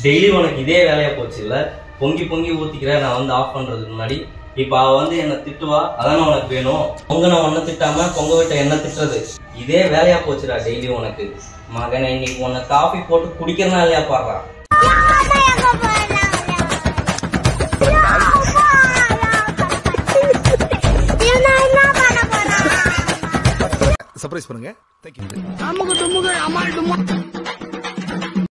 Daily உனக்கு இதே வேலையா போச்சு இல்ல? பொங்கி பொங்கி ஊத்திக்கிற நான் வந்து ஆஃப் பண்றதுக்கு முன்னாடி. இப்ப அவ வந்து என்ன திட்டுவா, அதான உனக்கு வேணும். பொங்கன உன்ன திட்டாம பொங்க விட்ட என்ன திட்டுறது, இதே வேலையா போச்சுடா டெய்லி உனக்கு. மகனை இன்னைக்கு உன்னை காஃபி போட்டு குடிக்கிறனா இல்லையா பாடுறா. சர்ப்ரைஸ் பண்ணுங்க. Thank you.